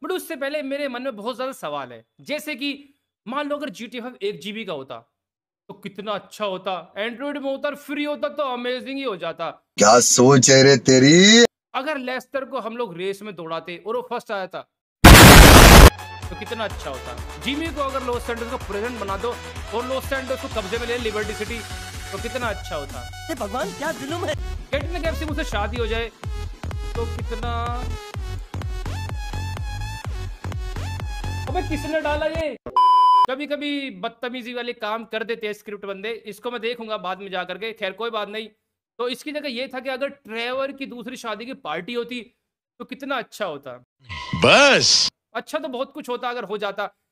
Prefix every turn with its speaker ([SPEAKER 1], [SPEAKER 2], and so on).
[SPEAKER 1] But उससे पहले मेरे मन में बहुत ज्यादा सवाल है, जैसे कि मान लो अगर GTA 5 1 GB का होता तो कितना अच्छा होता, एंड्रॉइड में होता और फ्री होता तो अमेजिंग ही हो जाता।
[SPEAKER 2] क्या सोच है रे तेरी।
[SPEAKER 1] अगर लेस्टर को हम लोग रेस में दौड़ाते और वो फर्स्ट आया था तो कितना अच्छा होता। जिमी को अगर लॉस सैंटोस को प्रेजेंट बना दो और लॉस सैंटोस को कब्जे में ले लिबर्टी सिटी तो कितना अच्छा होता।
[SPEAKER 3] हे भगवान क्या जुल्म है।
[SPEAKER 1] कैटरीना कैफ से मुझसे शादी हो जाए तो कितना। अबे किसने डाला ये। कभी कभी बदतमीजी वाले काम कर देते हैं स्क्रिप्ट बंदे, इसको मैं देखूंगा बाद में जा करके, खैर कोई बात नहीं। तो इसकी जगह ये था कि अगर ट्रेवर की दूसरी शादी की पार्टी होती तो कितना अच्छा होता।
[SPEAKER 2] बस
[SPEAKER 1] अच्छा तो बहुत कुछ होता अगर हो जाता।